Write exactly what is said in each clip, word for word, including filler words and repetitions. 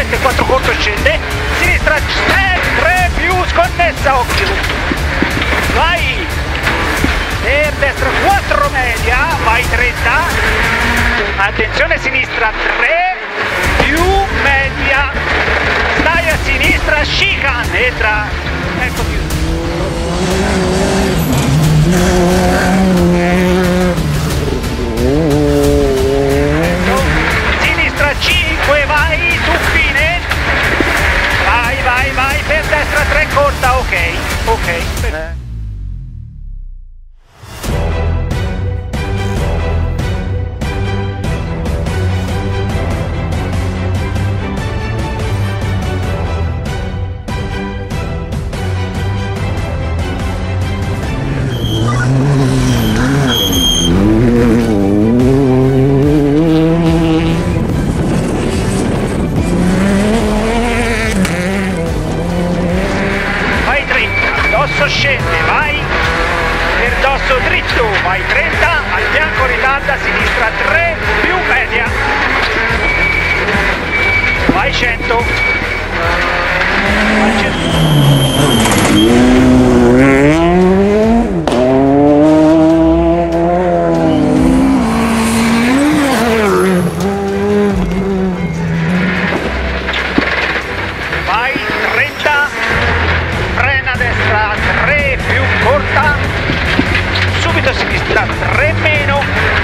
queste quattro corto scende, sinistra tre, tre più sconnessa, occhio, vai, per destra quattro media, vai trenta, attenzione sinistra tre più media, stai a sinistra, chicane, entra, ecco più. cinque, vai, su fine, vai, vai, vai, per destra tre corta, ok, ok. Eh. Scende, vai, per dosso dritto, vai trenta, al fianco ritarda, sinistra tre, più media, vai cento, vai cento. Sinistra tre meno,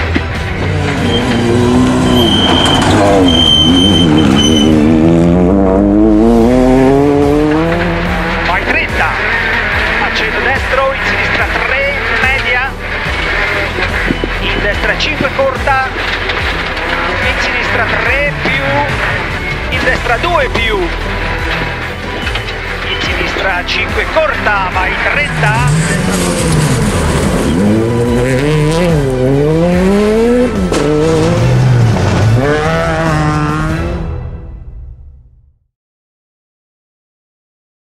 vai trenta, accedo destro, in sinistra tre media, in destra cinque corta, in sinistra tre più, in destra due più, in sinistra cinque corta, vai trenta.